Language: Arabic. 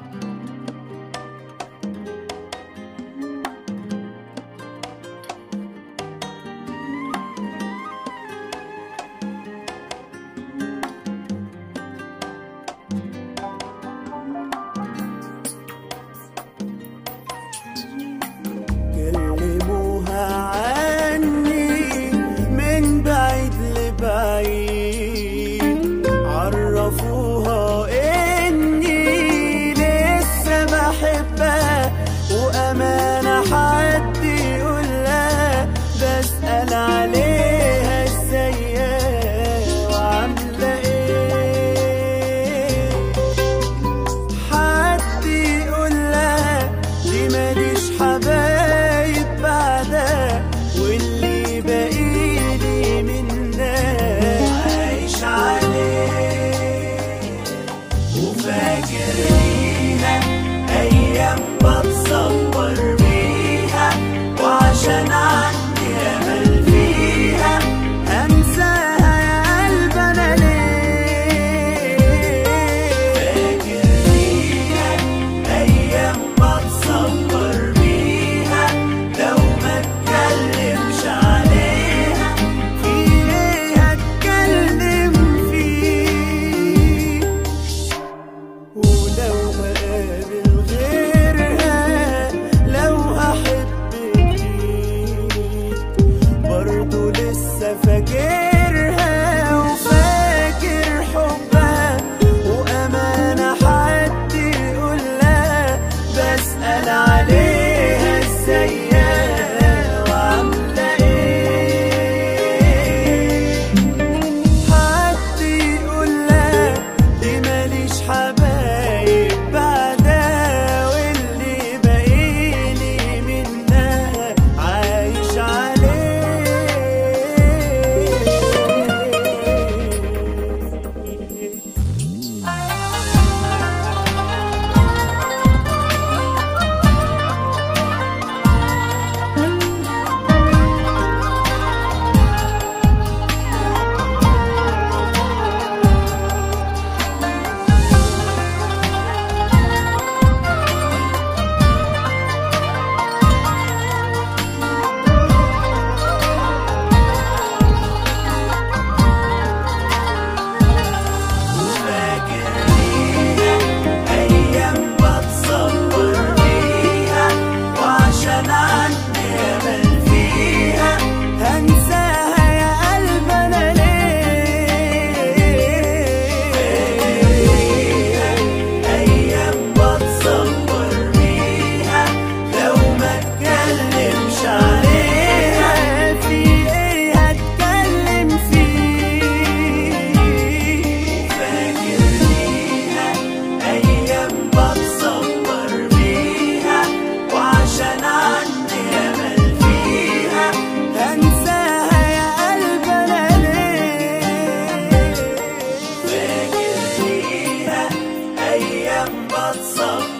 عرفوها إني لسه بحبها، وأمانة حد يقولها بسأل عليها ازيها وعاملة ايه. حد يقولها دي ماليش حبايب بعدها، واللي باقيلي منها عايش عليه وفاكر ليها أيام بتصور بيها، وعشان عندي أمل فيها هنساها يا قلب أنا ليه. فاكر ليها أيام بتصور بيها، لو ما اتكلمش عليها في إيه هتكلم فيه. ولو هقابل غيرها، لو هحب جديد، برضو لسه فاكرها وفاكر حبها، وأمانة حد يقولها بسأل عليها ازيها وعاملة ايه. حد يقولها دي ماليش حبايب بعدها، واللي باقيلي منها عايش عليه. فاكر ليها أيام بتصور بيها، وعشان عندي أمل فيها هنساها يا قلب أنا ليه. فاكر ليها أيام بتصور بيها، لو ما اتكلمش عليها في إيه هتكلم فيه. فاكر ليها أيام بتصور بيها، وعشان عندي أمل فيها هنساها يا قلب أنا ليه. فاكر ليها أيام بتصور